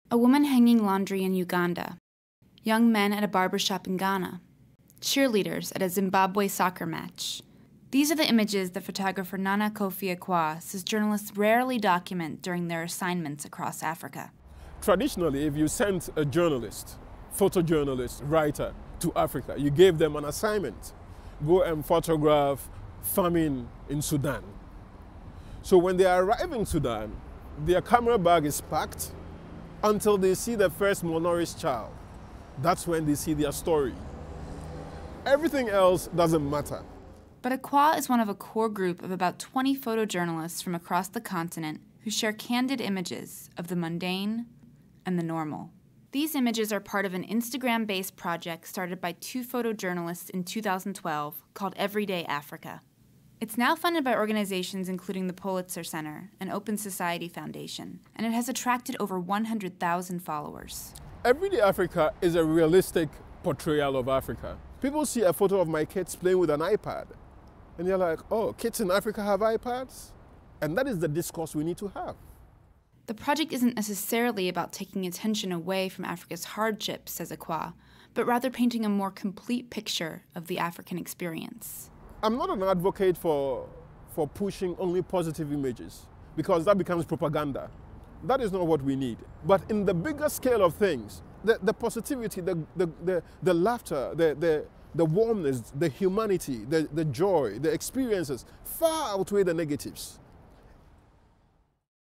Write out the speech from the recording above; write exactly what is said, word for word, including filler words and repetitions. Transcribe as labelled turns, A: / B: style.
A: A woman hanging laundry in Uganda. Young men at a barbershop in Ghana. Cheerleaders at a Zimbabwe soccer match. These are the images that photographer Nana Kofi Akua says journalists rarely document during their assignments across Africa.
B: Traditionally, if you sent a journalist, photojournalist, writer to Africa, you gave them an assignment. Go and photograph famine in Sudan. So when they arrive in Sudan, their camera bag is packed until they see the first malnourished child. That's when they see their story. Everything else doesn't matter.
A: But Akua is one of a core group of about twenty photojournalists from across the continent who share candid images of the mundane and the normal. These images are part of an Instagram-based project started by two photojournalists in two thousand twelve called Everyday Africa. It's now funded by organizations including the Pulitzer Center and Open Society Foundation, and it has attracted over one hundred thousand followers.
B: Everyday Africa is a realistic portrayal of Africa. People see a photo of my kids playing with an iPad, and they're like, oh, kids in Africa have iPads? And that is the discourse we need to have.
A: The project isn't necessarily about taking attention away from Africa's hardships, says Akua, but rather painting a more complete picture of the African experience.
B: I'm not an advocate for, for pushing only positive images, because that becomes propaganda. That is not what we need. But in the bigger scale of things, the, the positivity, the, the, the, the laughter, the, the, the warmness, the humanity, the, the joy, the experiences far outweigh the negatives.